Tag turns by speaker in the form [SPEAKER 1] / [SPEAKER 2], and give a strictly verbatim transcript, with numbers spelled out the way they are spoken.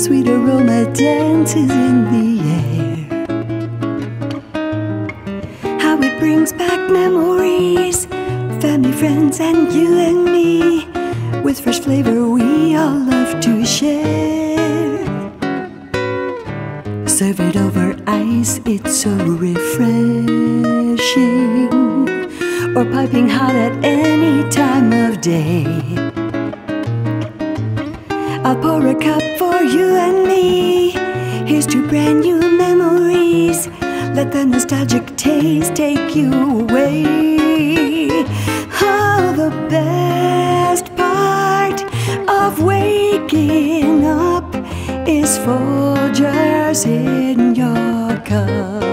[SPEAKER 1] Sweet aroma dances in the air. How it brings back memories, family, friends, and you and me, with fresh flavor we all love to share. Serve it over ice, it's so refreshing, or piping hot at any time of day. I'll pour a cup for you and me. Here's to brand new memories. Let the nostalgic taste take you away. Oh, the best part of waking up is Folgers in your cup.